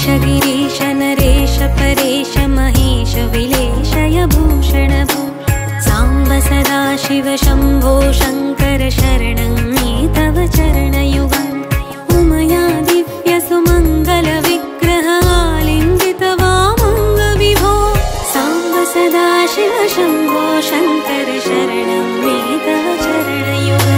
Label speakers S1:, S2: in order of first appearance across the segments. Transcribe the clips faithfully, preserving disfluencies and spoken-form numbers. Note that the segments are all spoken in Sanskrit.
S1: गिरीश नरेश परेश महेश विलेशय भूषण भो साम्ब सदा शिव शम्भो शङ्कर शरणं मे तव चरणयुगम् उमया दिव्य सुमङ्गल विग्रह आलिङ्गित वामङ्ग विभो साम्ब सदा शिव शम्भो शङ्कर शरणं मे तव चरणयुगम्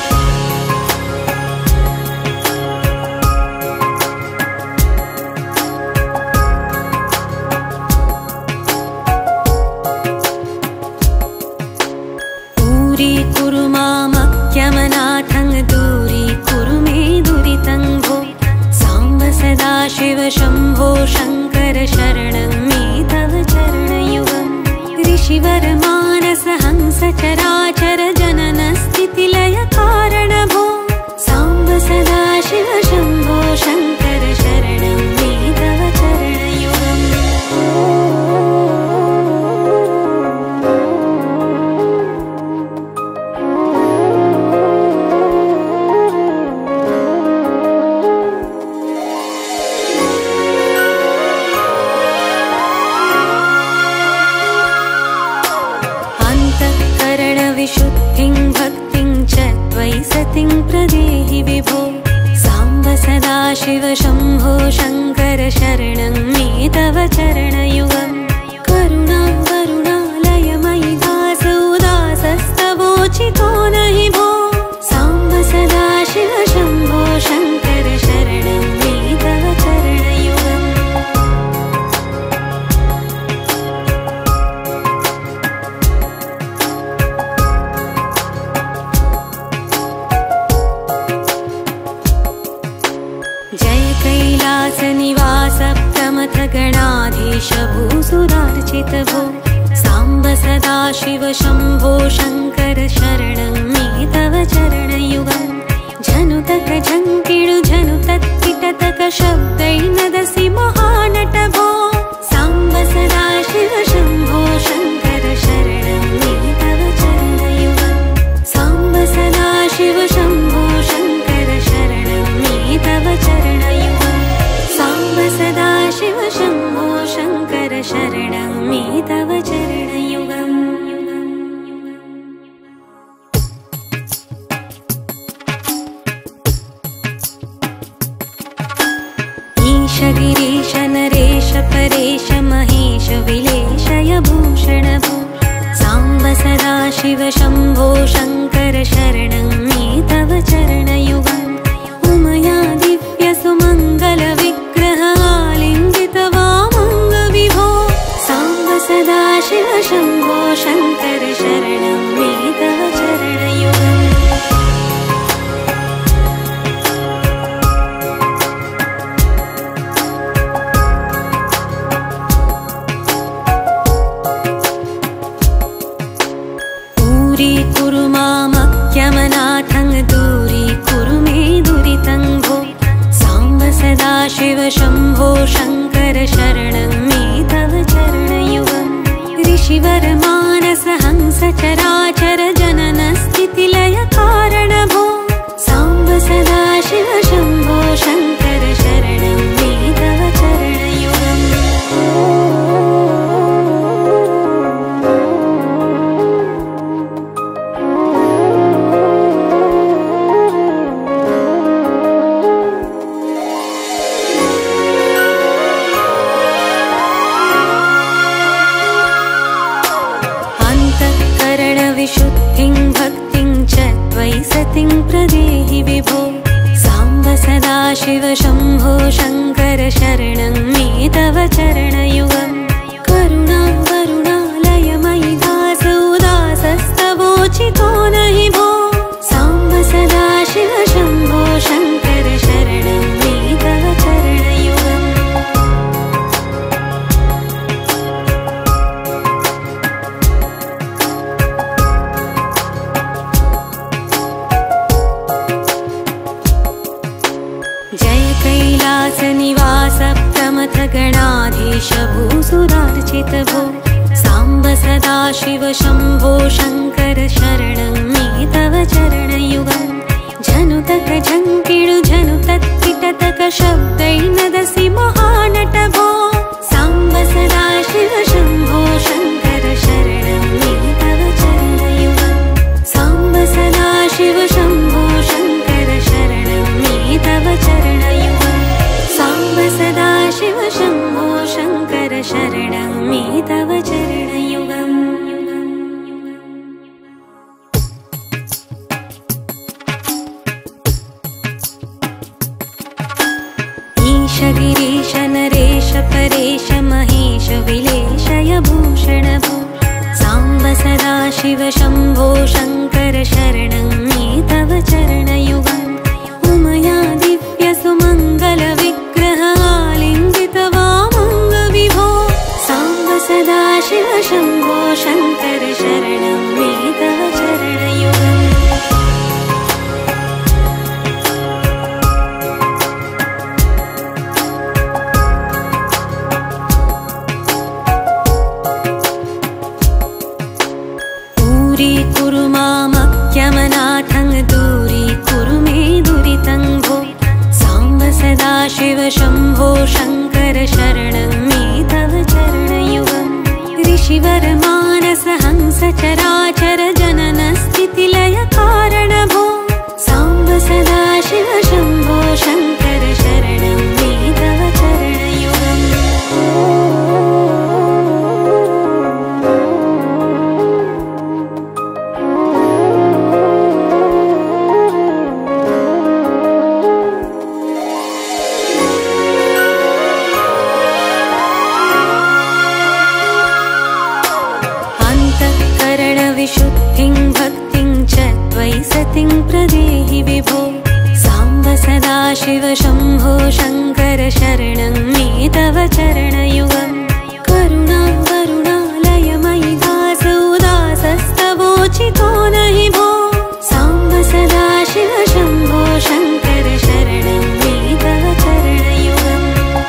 S1: कुरु मामक्यमनाथं दूरी कुरु मे दुरितं भो साम्ब सदा शिव शम्भो शङ्कर शरणं मे तव चरणयुगम् ऋषिवर मानस हंस चराचर जनन स्थितिलय कारण भो साम्ब सदा शिव शम्भो शङ्कर शरणं मे तव चरणयुगम् विशुद्धिं भक्तिं च त्वयि सतिं प्रदेहि विभो साम्ब सदा शिव शम्भो शङ्कर शरणं मे तव चरणयुगम् करुणा वरुणालयमयि दास उदासस्तवोचितो नहि भो साम्ब सदा शिव शम्भो शङ्कर शरणं मे तव चरणयुगम् कैलासनिवास प्रमथ गणाधीश भूसुरार्चित भो साम्ब सदा शिव शम्भो शङ्कर शरणं मे तव चरणयुगम् झनुतक झङ्किणु झनुतत्किटतक शब्दैर्नदसि महानट भो साम्ब सदा शिव शम्भो शङ्कर शरणं मे तव चरणयुगम् साम्ब सदा शिव शम्भो शङ्कर शरणं मे तव चरणयुगम् साम्ब सदा शिव शम्भो शङ्कर शरणं मे तव चरणयुगम् ईश गिरीश नरेश परेश महेश विलेशय भूषण भो साम्ब सदा शिव शम्भो शङ्कर शरणं मे तव चरणयुगम् उमया दिव्य सुमङ्गल विग्रह आलिङ्गित वामङ्ग विभो साम्ब सदा शिव शम्भो शङ्कर शरणं मे तव चरणयुगम् कुरु मामक्यमनाथं दूरी कुरु मे दुरितं भो साम्ब सदा शिव शम्भो शङ्कर शरणं मे तव चरणयुगम् ऋषिवर मानस हंस चराचर जनन स्थितिलय कारण भो साम्ब सदा शिव शम्भो शङ्कर शरणं मे तव चरणयुगम् विशुद्धिं भक्तिं च त्वयि सतिं प्रदेहि विभो साम्ब सदा शिव शम्भो शङ्कर शरणं मे तव चरणयुगम् करुणा वरुणालयमयि दास उदासस्तवोचितो नहि भो साम्ब सदा शिव शम्भो शङ्कर शरणं मे तव चरणयुगम् कैलासनिवास प्रमथ गणाधीश भूसुरार्चित भो साम्ब सदा शिव शम्भो शङ्कर शरणं मे तव चरणयुगम् झनुतक झङ्किणु झनुतत्किटतक शब्दैर्नदसि महान गिरीश नरेश परेश महेश विलेशय भूषण भो साम्ब सदाशिव शम्भो शङ्कर शरणं मे तव चरणयुगम् उमया दिव्य सुमङ्गल विग्रह आलिङ्गित वामङ्ग विभो साम्ब सदाशिव शम्भो शङ्कर शरणं मे तव चरणयुगम् दूरी मामक्यमनाथं दूरी कुरु मे दुरितं भो साम्ब सदाशिव शम्भो शङ्कर शरणं मे तव चरणयुगम् ऋषिवर मानस हंस चराचर जनन स्थितिलय कारण भो साम्ब सदाशिव शम्भो शङ्कर शरणं मे तव चरणयुगम् विशुद्धिं भक्तिं च त्वयि सतिं प्रदेहि विभो साम्ब सदाशिव शम्भो शङ्कर शरणं मे तव चरणयुगम् करुणा वरुणालयमयि दास उदासस्तवोचितो नहि भो साम्ब सदाशिव शम्भो शङ्कर शरणं मे तव चरणयुगम्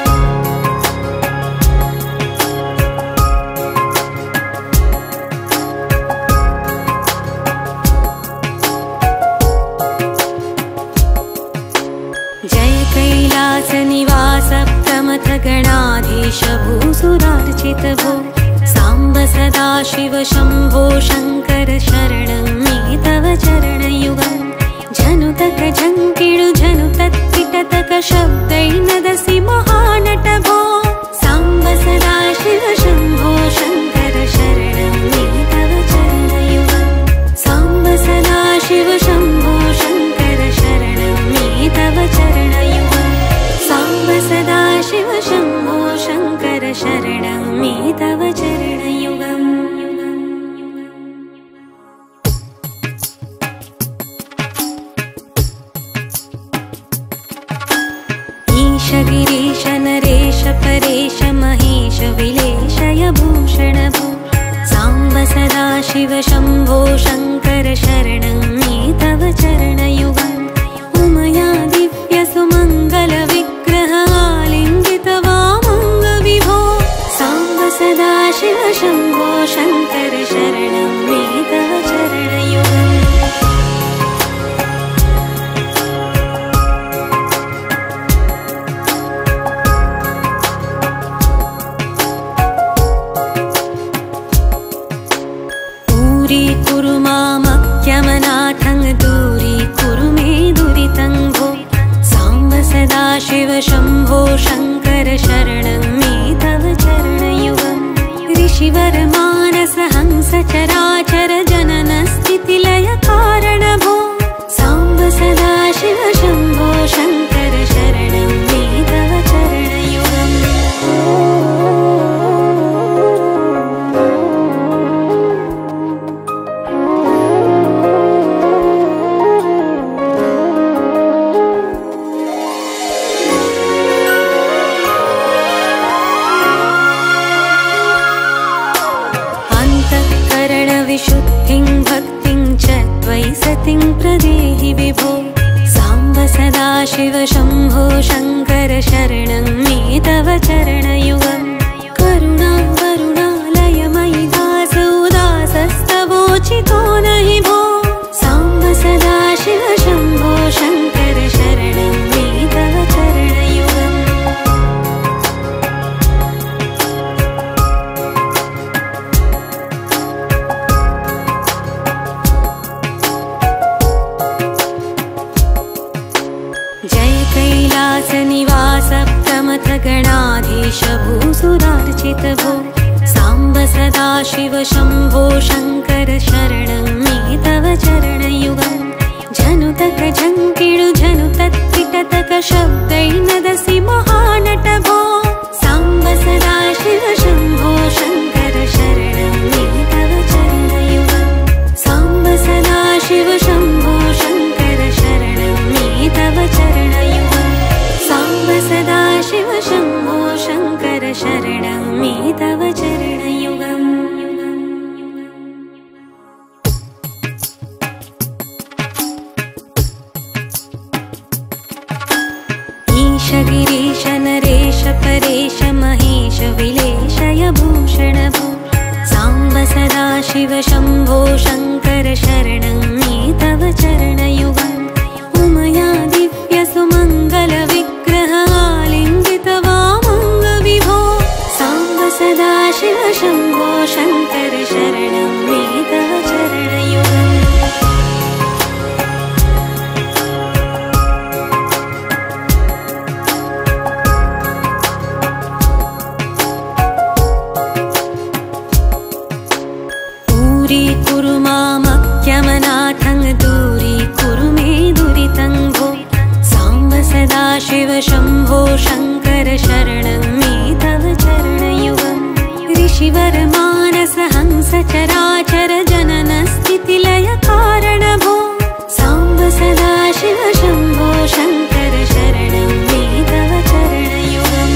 S1: कैलासनिवास प्रमथ गणाधीश भूसुरार्चित भो साम्ब सदाशिव शम्भो शङ्कर शरणं मे तव चरणयुगम् झनुतक झङ्किणु झनुतत्पिटतक शब्दैर्नदसि महानट भो साम्ब सदाशिव शम्भो शङ्कर शरणं मे तव चरणयुगम् साम्ब सदाशिव शम्भो शङ्कर शरणं मे तव चरणयुगम् साम्ब सदाशिव शम्भो शङ्कर शरणं मे तव चरणयुगम् ईश गिरीश नरेश परेश महेश विलेशय भूषण भो साम्ब सदाशिव शम्भो शङ्कर शरणं मे तव चरणयुगम् उमया दिव्य सुमङ्गल विग्रह आलिङ्गित वामङ्ग विभो साम्ब सदाशिव शम्भो शङ्कर शरणं मे तव चरणयुगम् दूरी कुरु मामक्यमनाथं दूरी कुरु मे दुरितं भो साम्ब सदाशिव शम्भो शङ्कर शरणं मे तव चरणयुगम् ऋषिवर मानस हंस चराचर जनन स्थितिलय कारण भो साम्ब सदाशिव शम्भो शङ्कर शरणं मे तव चरणयुगम् विशुद्धिं भक्तिं च त्वयि सतिं प्रदेहि विभो साम्ब सदाशिव शम्भो शङ्कर शरणं मे तव चरणयुगम् करुणा वरुणालयमयि दास उदासस्तवोचितो नहि भो साम्ब सदाशिव शम्भो शङ्कर शरणं मे तव चरणयुगम् कैलासनिवास प्रमथ गणाधीश भूसुरार्चित भो साम्ब सदाशिव शम्भो शङ्कर शरणं मे तव चरणयुगम् झनुतक झङ्किणु झनुतत्पिटतक शब्दैर्नदसि महान ईश नरेश परेश महेश विलेशय भूषण भो साम्ब सदाशिव शम्भो शङ्कर शरणं मे तव चरणयुगम् उमया दिव्य सुमङ्गल विग्रह आलिङ्गित वामङ्ग विभो साम्ब सदाशिव शम्भो शङ्कर शरणं मे तव चरणयुगम् कुरु मामक्यमनाथं दूरी कुरु मे दुरितं भो साम्ब सदाशिव शम्भो शङ्कर शरणं मे तव चरणयुगम् ऋषिवर मानस हंस चराचर जनन स्थितिलय कारण भो साम्ब सदाशिव शम्भो शङ्कर शरणं मे तव चरणयुगम्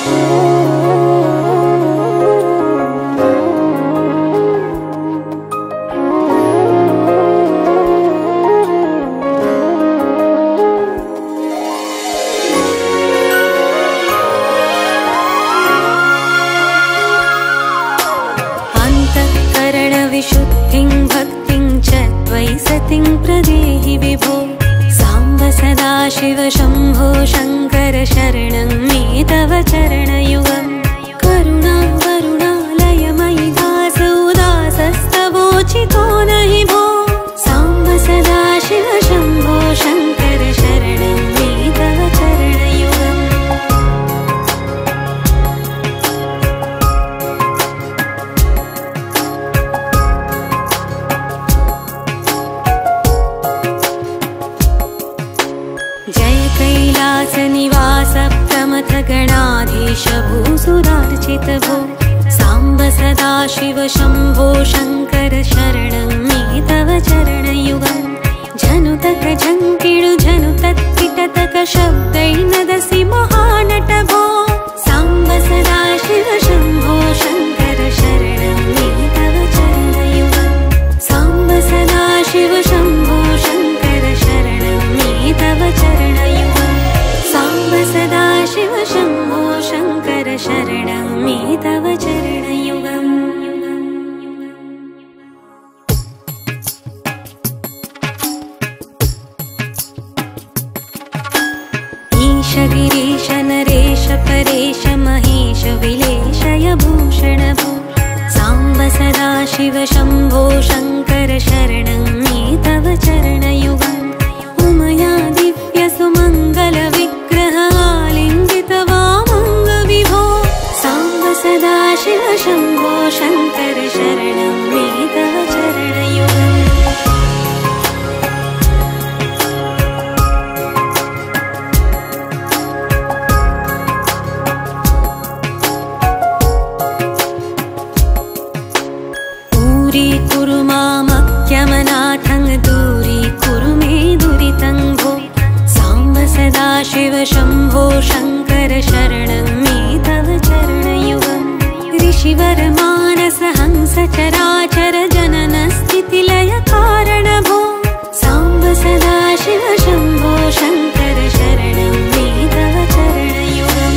S1: विशुद्धिं भक्तिं च त्वयि सतिं प्रदेहि विभो साम्ब सदाशिव शम्भो शङ्कर शरणं मे तव चरणयुगम् करुणा वरुणालयमयि दास उदासस्तवोचितो नहि भो साम्ब सदाशिव शम्भो शङ्कर शरणं मे तव चरणयुगम् कैलासनिवास प्रमथ गणाधीश भूसुरार्चित भो साम्ब सदाशिव शम्भो शङ्कर शरणं मे तव चरणयुगम् झनुतक झङ्किणु झनुतत्किटतक शब्दैर्नदसि महानट भो साम्ब सदाशिव शम्भो शङ्कर शरणं मे तव चरणयुगम् साम्ब सदाशिव शम्भो शङ्कर शरणं मे तव चरणयुगम् साम्ब सदाशिव शम्भो शङ्कर शरणं मे तव चरणयुगम् ईश गिरीश नरेश परेश महेश विलेशय भूषण भो साम्ब सदाशिव शम्भो शङ्कर शरणं मे तव चरणयुगम् उमया दिव्य सुमङ्गल विग्रह आलिङ्गित वामङ्ग विभो साम्ब सदाशिव शम्भो शङ्कर शरणं मे तव चरणयुगम् कुरु मामक्यमनाथं दूरी कुरु मे दुरितं भो साम्ब सदाशिव शम्भो शङ्कर शरणं मे तव चरणयुगम् ऋषिवर मानस हंस चराचर जनन स्थितिलय कारण भो साम्ब सदाशिव शम्भो शङ्कर शरणं मे तव चरणयुगम्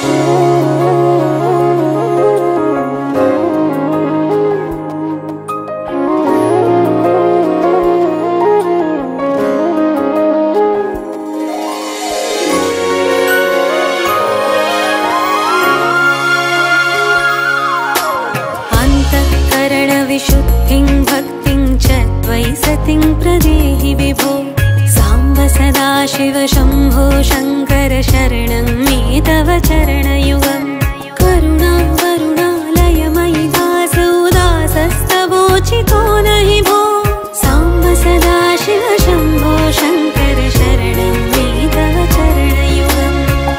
S1: विशुद्धिं भक्तिं च त्वयि सतिं प्रदेहि विभो साम्ब सदाशिव शम्भो शङ्कर शरणं मे तव चरणयुगम् करुणा वरुणालयमयि दास उदासस्तवोचितो नहि भो साम्ब सदाशिव शम्भो शङ्कर शरणं मे तव चरणयुगम्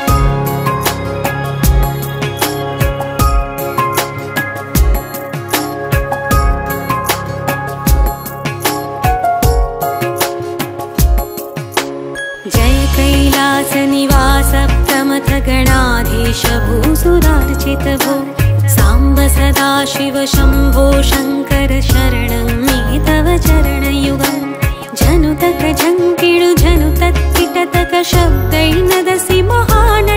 S1: कैलासनिवास प्रमथ गणाधीश भूसुरार्चित भो साम्ब सदाशिव शम्भो शङ्कर शरणं मे तव चरणयुगम् झनुतक झङ्किणु झनुतत्किटतक शब्दैर्नदसि महान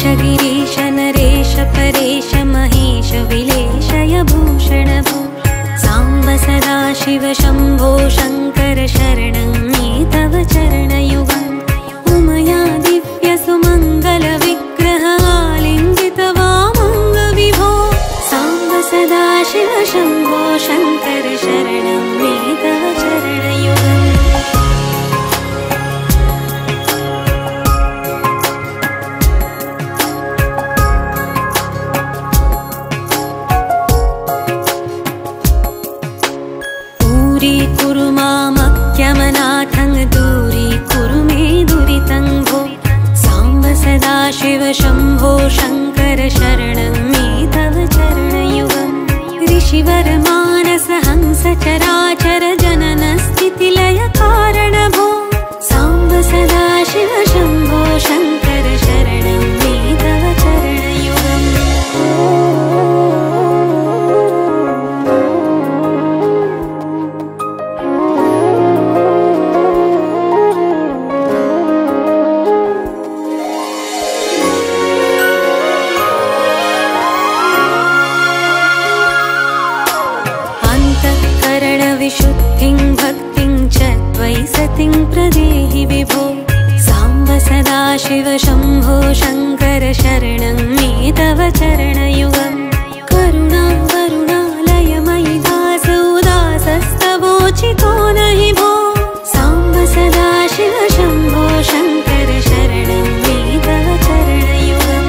S1: ईश नरेश परेश महेश विलेशय भूषण भो साम्ब सदा शिव शम्भो शङ्कर शरणं मे तव चरणयुगम् उमया दिव्य सुमङ्गल विग्रह आलिङ्गित वामङ्ग विभो साम्ब सदा शिव शम्भो शङ्कर शरणं मे तव चरणयुगम् कुरु मामक्यमनाथं दूरी कुरु मे दुरितं भो साम्ब सदा शिव शम्भो शङ्कर शरणं मे तव चरणयुगम् ऋषिवर मानस हंस चराचर जनन स्थितिलय कारण भो साम्ब सदा शिव शम्भो शङ्कर शरणं मे तव चरणयुगम् विशुद्धिं भक्तिं च त्वयि सतिं प्रदेहि विभो साम्ब सदा शिव शम्भो शङ्कर शरणं मे तव चरणयुगम् करुणा वरुणालयमयि दास उदासस्तवोचितो नहि भो साम्ब सदा शिव शम्भो शङ्कर शरणं मे तव चरणयुगम्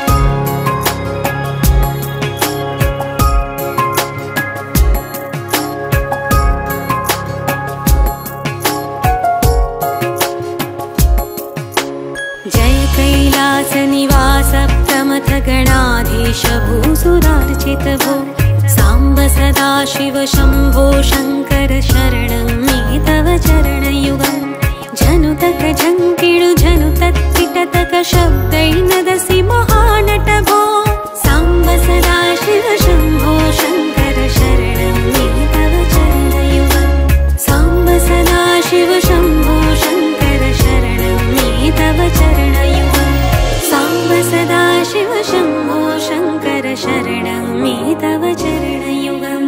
S1: कैलासनिवास प्रमथ गणाधीश भूसुरार्चित भो साम्ब सदा शिव शम्भो शङ्कर शरणं मे तव चरणयुगम् झनुतक झङ्किणु झनुतत्पिटतक शब्दैर्नदसि महानट भो साम्ब सदा शिव शम्भो शङ्कर शरणं मे तव चरणयुगम् साम्ब सदा शिव शम्भो शङ्कर शरणं मे तव चरणयुगम् साम्ब सदा शिव शम्भो शङ्कर शरणं मे तव चरणयुगम्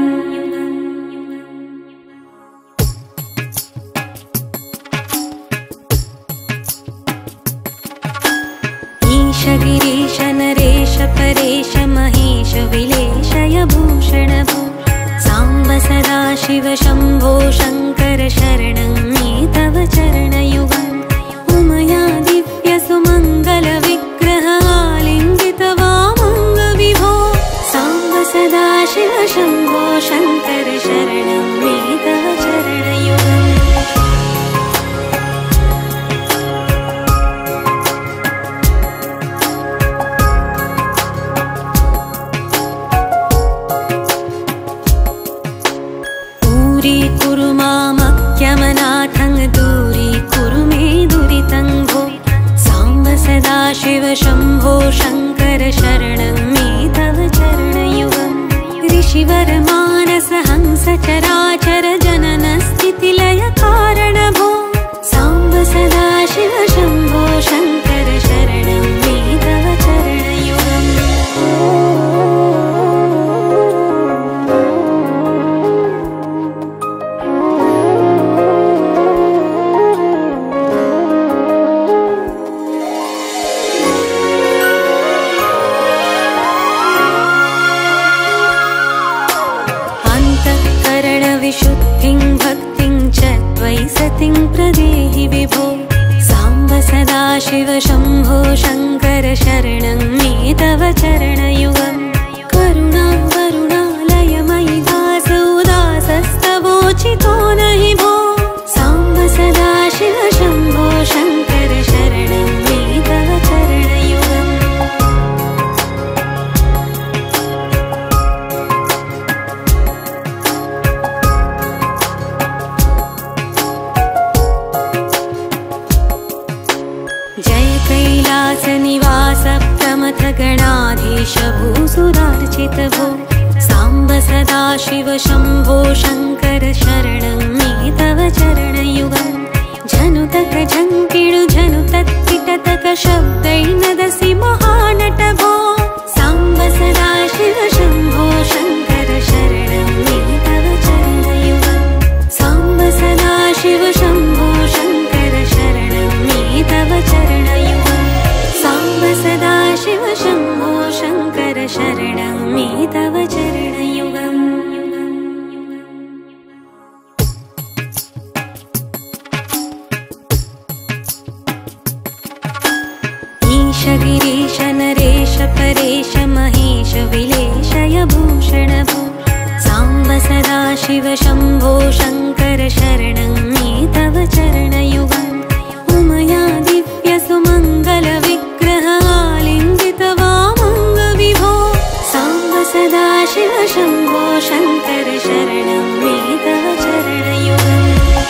S1: ईश गिरीश नरेश परेश महेश विलेशय भूषण भो साम्ब सदा शिव शम्भो शङ्कर शरणं मे तव चरणयुगम् उमया दिव्य सुमङ्गल विग्रह आलिङ्गित वामङ्ग विभो साम्ब सदा शिव शम्भो शङ्कर शरणं मे तव चरणयुगम् कुरु मामक्यमनाथं दूरी कुरु मे दुरितं भो साम्ब सदा शिव शम्भो शङ्कर शरणं मे तव चरणयुगम् ऋषिवर मानस हंस चराचर जनन स्थितिलय कारण भो साम्ब सदा शिव शम्भो शङ्कर शरणं मे तव चरणयुगम् विशुद्धिं भक्तिं च त्वयि सतिं प्रदेहि विभो साम्ब सदा शिव शम्भो शङ्कर शरणं मे तव चरणयुगम् करुणा वरुणालयमयि दास उदासस्तवोचितो नहि भो साम्ब सदा शिव शम्भो शङ्कर शरणं मे तव चरणयुगम् कैलासनिवास प्रमथ गणाधीश भूसुरार्चित भो साम्ब सदा शिव शम्भो शङ्कर शरणं मे तव चरणयुगम् झनुतक झङ्किणु झनुतत्पिटतक शब्दैर्नदसि महान गिरीश नरेश परेश महेश विलेशय भूषण भो साम्ब सदाशिव शम्भो शङ्कर शरणं मे तव चरणयुगम् उमया दिव्य सुमङ्गल विग्रह आलिङ्गित वामङ्ग विभो साम्ब सदाशिव शम्भो शङ्कर शरणं मे तव चरणयुगम्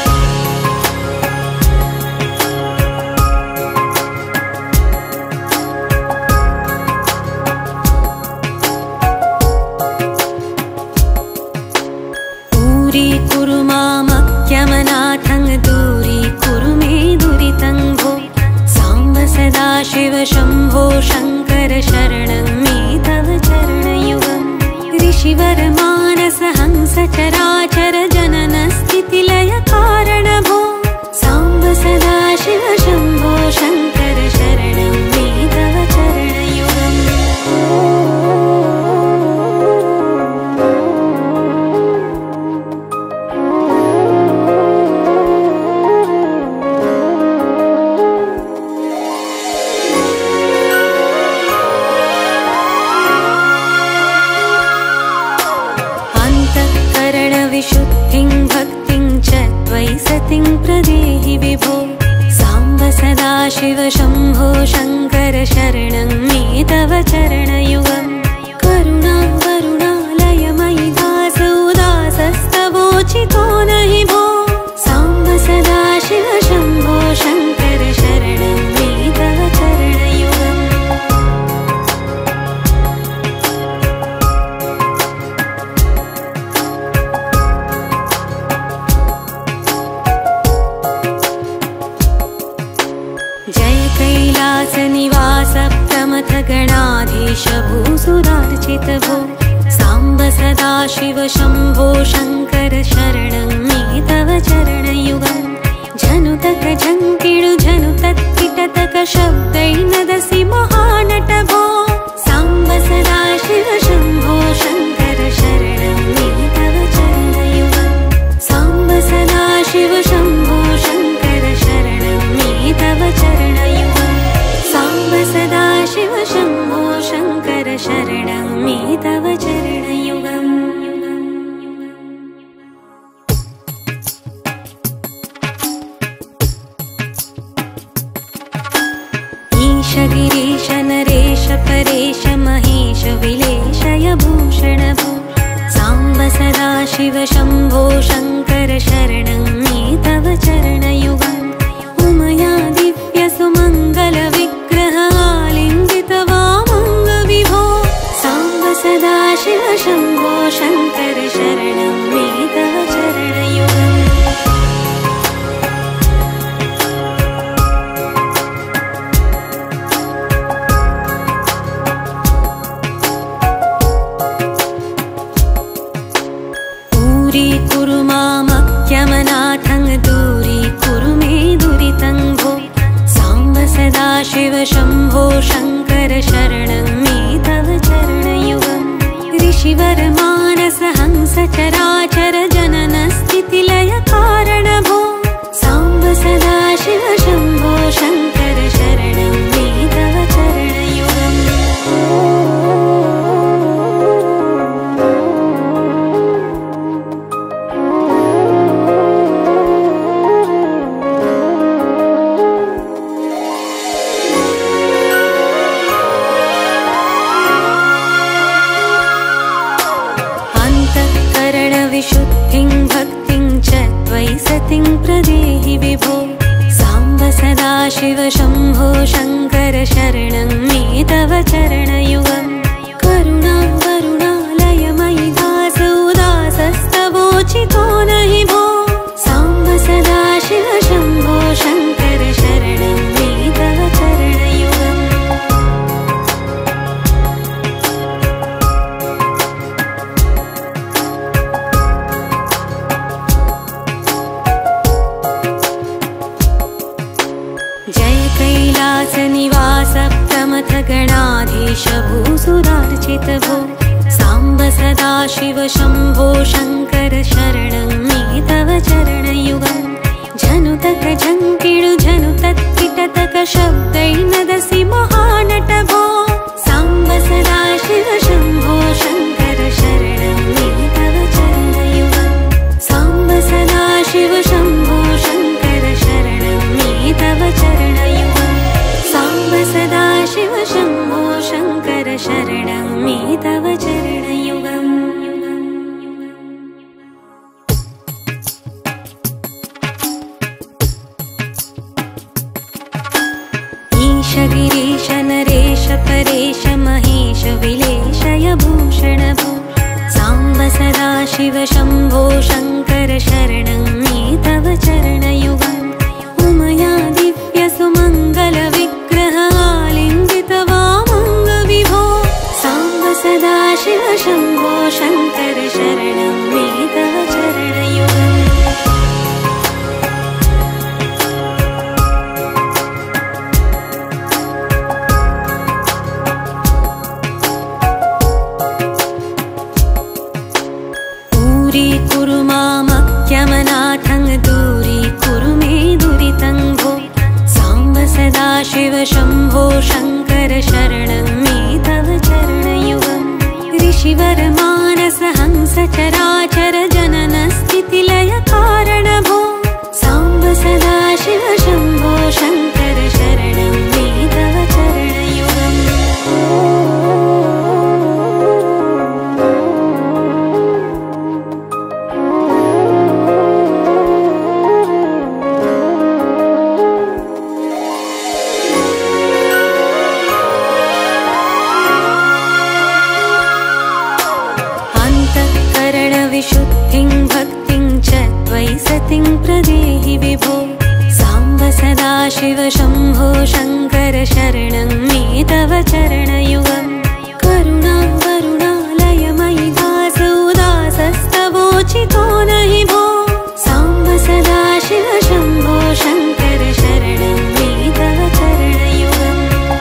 S1: दूरीकुरु मामख्यमनाथं दूरीकुरु मे दुरितं भो साम्ब सदाशिव शम्भो शङ्कर शरणं मे तव चरणयुगम् ऋषिवर मानस हंस चराचर जनन स्थितिलय कारण भो साम्ब सदाशिव शम्भो शङ्कर शरणं मे तव चरणयुगम् विशुद्धिं भक्तिं च त्वयि सतिं प्रदेहि विभो साम्ब सदाशिव शम्भो शङ्कर शरणं मे तव चरणयुगम् करुणा वरुणालयमयि दास उदासस्तवोचितो नहि भो साम्ब सदाशिव शम्भो शङ्कर शरणं मे तव चरणयुगम् जय कैलास निवास प्रमथ गणाधीश भूसुरार्चित भो साम्ब सदाशिव शम्भो शङ्कर शरणं मे तव चरणयुगम् झनुतक झङ्किणु झनुतत्किटतक शब्दैर्नदसि महानट भो साम्ब सदाशिव शम्भो शङ्कर शरणं मे तव चरणयुगम् साम्ब सदाशिव शम्भो शङ्कर शरणं मे तव चरणयुगम् साम्ब सदाशिव शम्भो शङ्कर शरणं मे तव चरणयुगम् ईश गिरीश नरेश परेश महेश विलेशय भूषण भो साम्ब सदाशिव शम्भो शङ्कर शरणं मे तव चरणयुगम् उमया दिव्य सुमङ्गल विग्रह आलिङ्गित वामङ्ग विभो साम्ब सदाशिव शम्भो शङ्कर शरणं मे तव चरणयुगम् दूरीकुरु मामख्यमनाथं दूरीकुरु मे दुरितं भो साम्ब सदाशिव शम्भो शङ्कर शरणं मे तव चरणयुगम् ऋषिवर मानस हंस चराचर जनन स्थितिलय कारण भो साम्ब सदाशिव शम्भो शङ्कर शरणं मे तव चरणयुगम् विशुद्धिं भक्तिं च त्वयि सतिं प्रदेहि विभो साम्ब सदाशिव शम्भो शङ्कर शरणं मे तव चरणयुगम् करुणा वरुणालयमयि दास उदासस्तवोचितो नहि भो साम्ब सदाशिव शम्भो शङ्कर शरणं मे तव चरणयुगम् जय कैलास निवास प्रमथ गणाधीश भूसुरार्चित भो साम्ब सदाशिव शम्भो शङ्कर शरणं मे तव चरणयुगम् झनुतक झङ्किणु झनुतत्किटतक शब्दैर्नदसि महान चरणयुगम् साम्ब सदाशिव शम्भो शङ्कर शरणं मे तव चरणयुगम् ईश गिरीश नरेश परेश महेश विलेशय भूषण भो साम्ब सदाशिव शम्भो शङ्कर शरणं मे तव चरणयुगम् उमया दिव्य सुमङ्गल विग्रह आलिङ्गित वामङ्ग विभो साम्ब सदाशिव शम्भो शङ्कर शरणं मे तव चरणयुगम् कुरु मामक्यमनाथं दूरी कुरु मे दुरितं भो साम्ब सदाशिव शम्भो शङ्कर शरणं मे तव चरणयुगम् ऋषिवर मानस हंस चराचर जनन स्थितिलय कारण भो साम्ब सदाशिव शम्भो शङ्कर शरणं मे तव चरणयुगम् विशुद्धिं भक्तिं च त्वयि सतिं प्रदेहि विभो साम्ब सदाशिव शम्भो शङ्कर शरणं मे तव चरणयुगम् करुणा वरुणालयमयि दास उदासस्तवोचितो नहि भो साम्ब सदाशिव शम्भो शङ्कर शरणं मे तव चरणयुगम्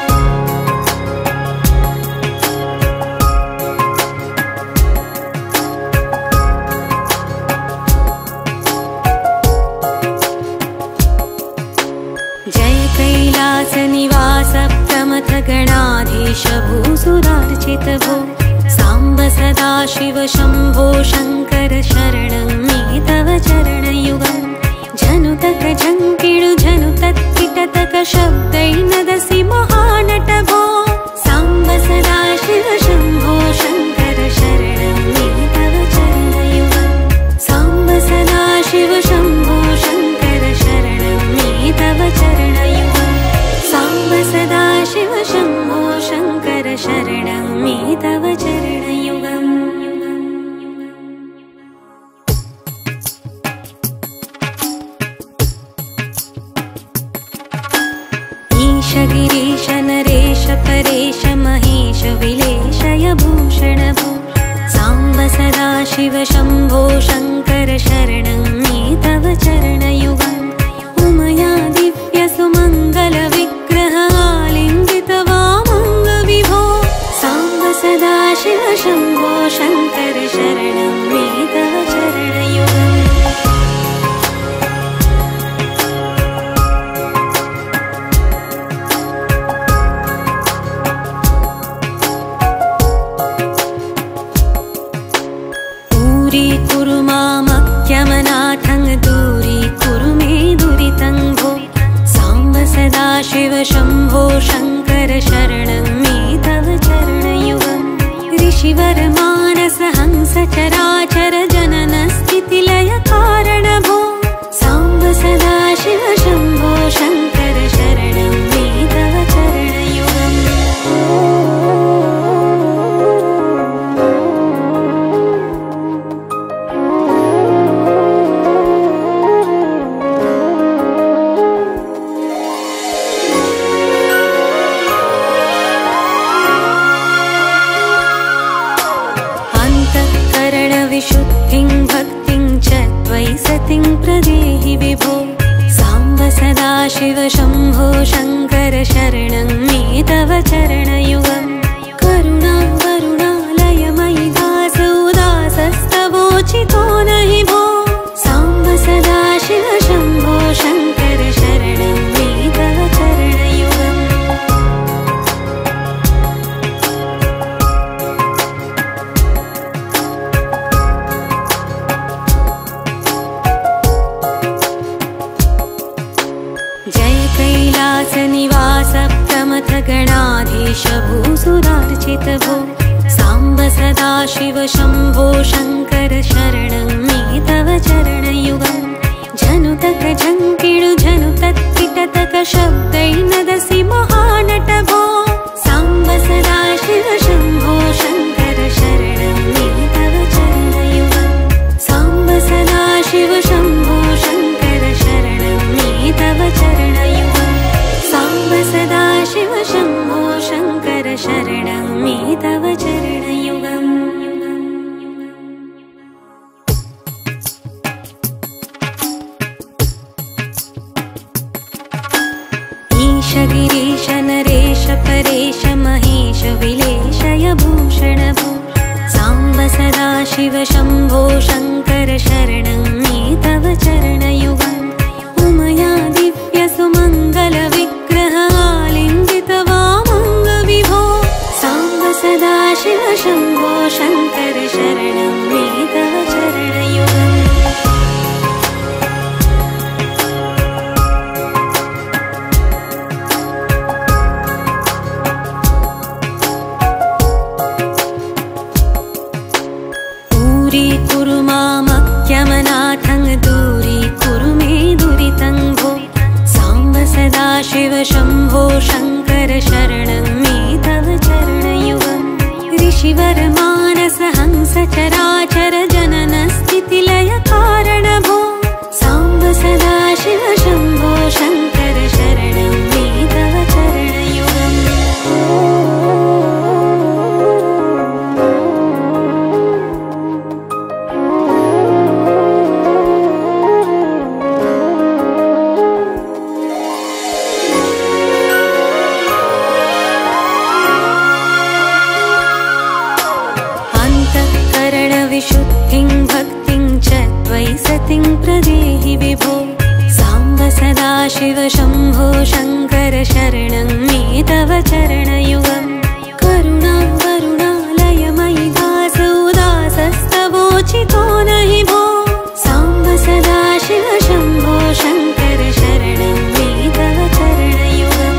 S1: कैलासनिवास प्रमथ गणाधीश भूसुरार्चित भो साम्ब सदाशिव शम्भो शङ्कर शरणं मे तव चरणयुगम् झनुतक झङ्किणु झनुतत्किटतक शब्दैर्नदसि महानट भो साम्ब सदाशिव शम्भो शङ्कर शरणं मे तव चरणयुगम् साम्ब सदाशिव शम्भो शङ्कर शरणं मे तव चरणयुगम् साम्ब सदाशिव शम्भो शङ्कर शरणं मे तव चरणयुगम् ईश गिरीश नरेश परेश महेश विलेशय भूषण भो साम्ब सदाशिव शम्भो शङ्कर शरणं मे तव चरणयुगम् उमया दिव्य सुमङ्गल विग्रह आलिङ्गित वामङ्ग विभो साम्ब सदाशिव शम्भो शङ्कर शरणं मे तव चरणयुगम् कुरु मामक्यमनाथं दूरी कुरु मे दुरितं भो साम्ब सदाशिव शम्भो शङ्कर शरणं मे तव चरणयुगम् ऋषिवर मानस हंस चराचर जनन स्थितिलय कारण भो साम्ब सदाशिव शम्भो शङ्कर शरणं मे तव चरणयुगम् विशुद्धिं भक्तिं च त्वयि सतिं प्रदेहि विभो साम्ब सदाशिव शम्भो शङ्कर शरणं मे तव चरणयुगम् करुणा वरुणालयमयि दास उदासस्तवोचितो नहि भो साम्ब सदाशिव शम्भो शङ्कर शरणं मे तव चरणयुगम् कैलासनिवास प्रमथ गणाधीश भूसुरार्चित भो साम्ब सदाशिव शम्भो शङ्कर शरणं मे तव चरणयुगम् झनुतक झङ्किणु झनुतत्किटतक शब्दैर्नदसि महानट भो साम्ब सदाशिव शम्भो शङ्कर शरणं मे तव चरणयुगम् साम्ब सदाशिव शम्भो शङ्कर शरणं मे तव चरणयुगम् साम्ब सदाशिव शम्भो शङ्कर शरणं मे तव चरणयुगम् ईश गिरीश नरेश परेश महेश विलेशय भूषण भो साम्ब सदाशिव शम्भो शङ्कर शरणं मे तव चरणयुगम् उमया दिव्य सुमङ्गल विग्रह आलिङ्गित वामङ्ग विभो साम्ब सदाशिव शम्भो शङ्कर शरणं मे तव चरणयुगम् दूरीकुरु मामख्यमनाथं दूरीकुरु मे दुरितं भो साम्ब सदाशिव शम्भो शङ्कर शरणं मे तव चरणयुगम् ऋषिवर मानस हंस चराचर जनन स्थितिलय कारण भो साम्ब सदाशिव शम्भो शङ्कर शरणं मे तव चरणयुगम् विशुद्धिं भक्तिं च त्वयि सतिं प्रदेहि विभो साम्ब सदाशिव शम्भो शङ्कर शरणं मे तव चरणयुगम् करुणा वरुणालयमयि दास उदासस्तवोचितो नहि भो साम्ब सदाशिव शम्भो शङ्कर शरणं मे तव चरणयुगम्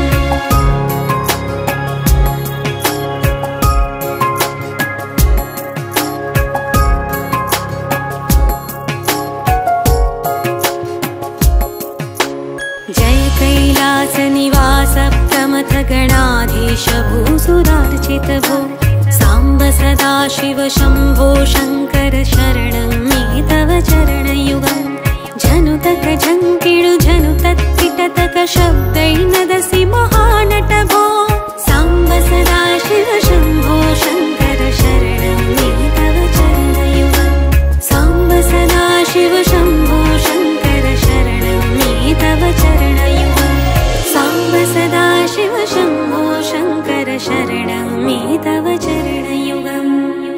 S1: जय कैलासनिवास प्रमथ गणाधीश भूसुरार्चित भो साम्ब सदाशिव शम्भो शङ्कर शरणं मे तव चरणयुगम् झनुतक झङ्किणु झनुतत्किटतक शब्दैर्नदसि महानट भो साम्ब सदाशिव शम्भो शङ्कर शरणं मे तव चरणयुगम् साम्ब सदाशिव शम्भो शङ्कर शरणं मे तव चरणयुगम् साम्ब सदाशिव शम्भो शङ्कर शरणं मे तव चरणयुगम्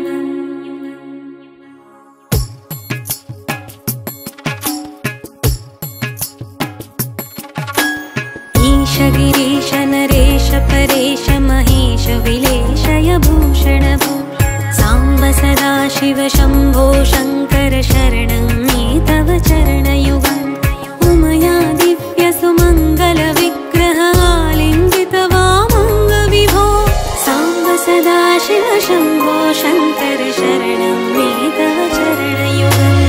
S1: ईश गिरीश नरेश परेश महेश विलेशय भूषण भो साम्ब सदाशिव शम्भो शङ्कर शरणं मे तव चरणयुगम् उमया दिव्य सुमङ्गल विग्रह आलिङ्गित वामङ्ग विभो साम्ब सदाशिव शम्भो शङ्कर शरणं मे तव चरणयुगम्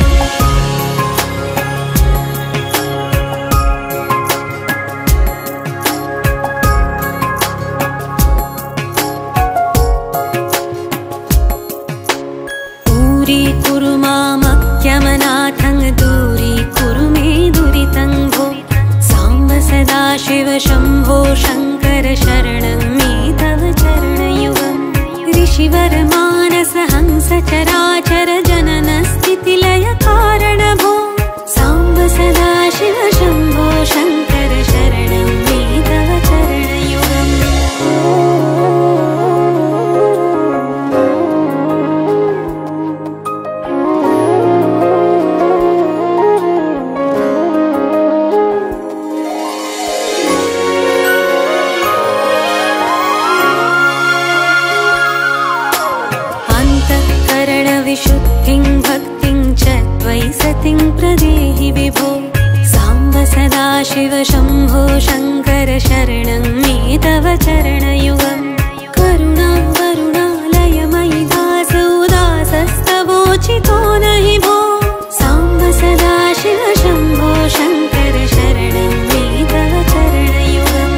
S1: दूरीकुरु मामख्यमनाथं दूरीकुरु मे दुरितं भो साम्ब सदाशिव शम्भो शङ्कर शरणं मे तव चरणयुगम् ऋषिवर मानस हंस चराचर जनन स्थितिलय कारण भो साम्ब सदाशिव शम्भो शङ्कर शरणं मे तव चरणयुगम् विशुद्धिं भक्तिं च त्वयि सतिं प्रदेहि विभो साम्ब सदाशिव शम्भो शङ्कर शरणं मे तव चरणयुगम् करुणा वरुणालयमयि दासोदासस्तवोचितो नहि भो साम्ब सदाशिव शम्भो शङ्कर शरणं मे तव चरणयुगम्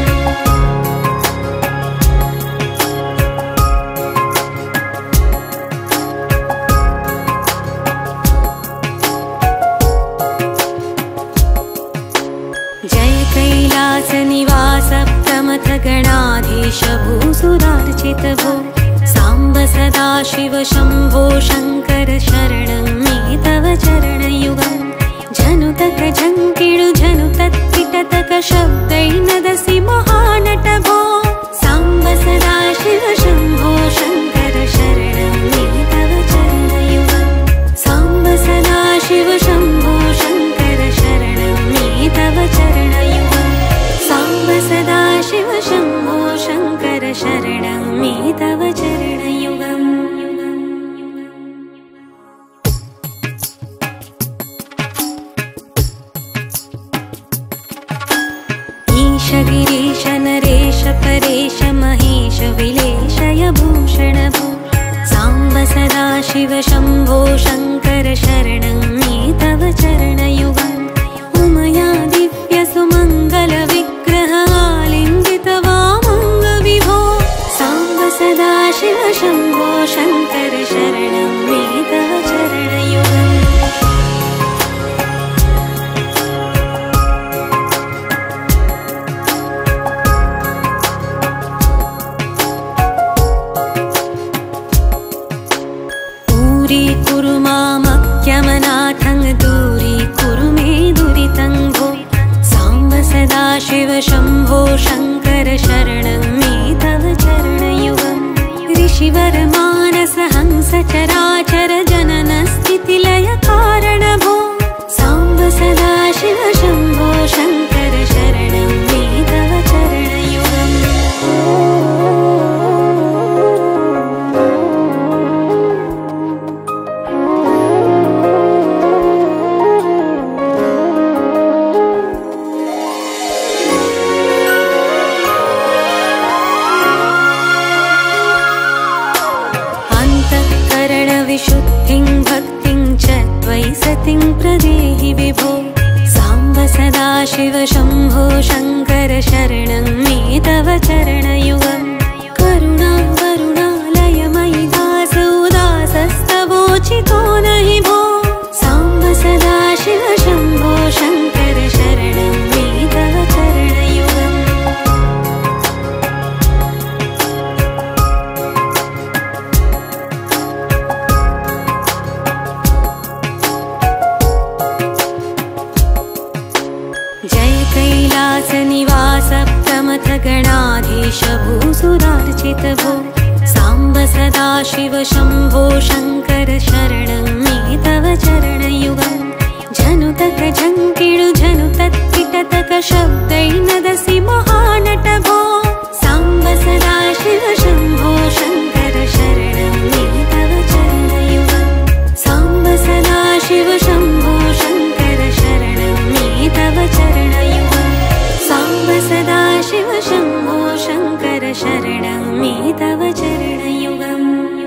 S1: जय कैलासनिवास प्रमथ गणाधीश भूसुरार्चित भो साम्ब सदाशिव शम्भो शङ्कर शरणं मे तव चरणयुगम् झनुतक झङ्किणु झनुतत्किटतक शब्दैर्नदसि महानट भो साम्ब सदाशिव शम्भो शङ्कर शरणं मे तव चरणयुगम् साम्ब सदाशिव शम्भो शङ्कर शरणं मे तव चरणयुगम् साम्ब सदाशिव शम्भो शङ्कर शरणं मे तव चरणयुगम् ईश गिरीश नरेश परेश महेश विलेशय भूषण भो साम्ब सदाशिव शम्भो शङ्कर शरणं मे तव चरणयुगम् उमया दिव्य सुमङ्गल विग्रह आलिङ्गित वामङ्ग विभो साम्ब सदाशिव शम्भो शङ्कर शरणं मे तव चरणयुगम् दूरीकुरु मामख्यमनाथं दूरीकुरु मे दुरितं भो साम्ब सदाशिव शम्भो शङ्कर शरणं मे तव चरणयुगम् ऋषिवर मानस हंस चराचर जनन स्थितिलय कारण भो साम्ब सदाशिव शम्भो शङ्कर शरणं मे तव चरणयुगम् विशुद्धिं भक्तिं च त्वयि सतिं प्रदेहि विभो साम्ब सदाशिव शम्भो शङ्कर शरणं मे तव चरणयुगम् करुणा वरुणालयमयि दासोदासस्तवोचितो नहि भो साम्ब सदाशिव शम्भो शङ्कर शरणं मे तव चरणयुगम् जय कैलासनिवास प्रमथ गणाधीश भूसुरार्चित भो साम्ब सदाशिव शम्भो शङ्कर शरणं मे तव चरणयुगम् झनुतक झङ्किणु झनुतत्किटतक शब्दैर्नदसि महानट भो साम्ब सदाशिव शम्भो शङ्कर शरणं मे तव चरणयुगम् साम्ब सदाशिव शम्भो शङ्कर शरणं मे तव चरणयुगम् साम्ब सदाशिव शम्भो शङ्कर शरणं मे तव चरणयुगम्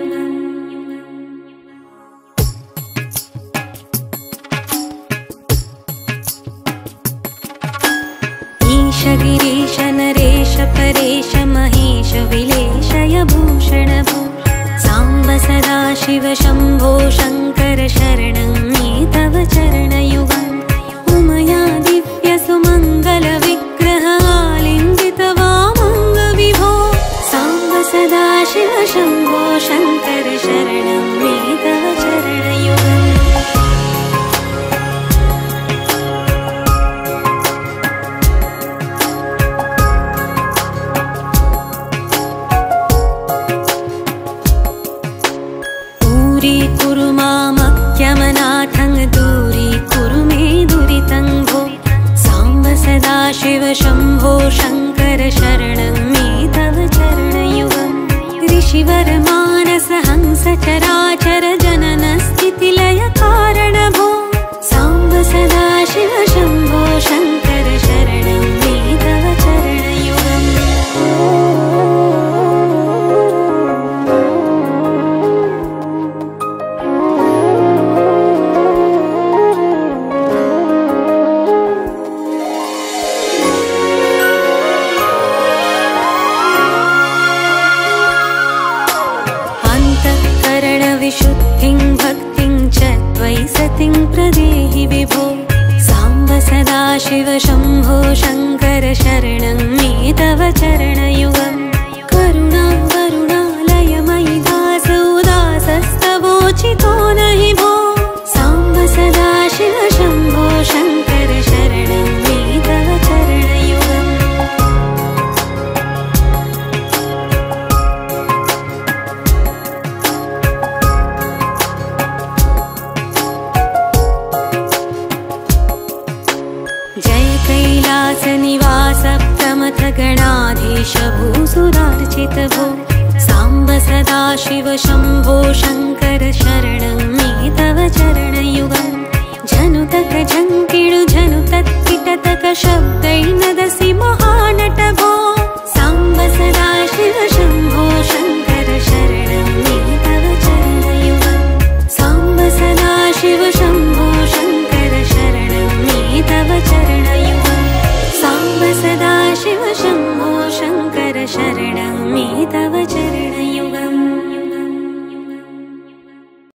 S1: ईश गिरीश नरेश परेश महेश विलेशय भूषण भो साम्ब सदाशिव शम्भो शङ्कर शरणं मे तव चरणयुगम् उमया दिव्य सुमङ्गल विग्रह आलिङ्गित वामङ्ग विभो साम्ब सदाशिव शम्भो शङ्कर शरणं मे तव चरणयुगम् दूरीकुरु मामख्यमनाथं दूरीकुरु मे दुरितं भो साम्ब सदाशिव शम्भो शङ्कर शरणं मे तव चरणयुगम् ऋषिवर मानस मुक्तिं प्रदेहि विभो। साम्ब सदाशिव शम्भो शङ्कर शरणं मे तव चरणयुगम्। करुणा करुणालयमयि दास उदासस्तवोचितो नहि भो। साम्ब सदाशिव शम्भो शङ्कर शरणं मे तव चरणयुगम्। जय कैलासनिवास प्रमथ गणाधीश भूसुरार्चित भो। साम्ब सदाशिव शम्भो शङ्कर शरणं मे तव चरणयुगम्। झनुतक झङ्किणु झनुतत्किटतक शब्दैर्नदसि महा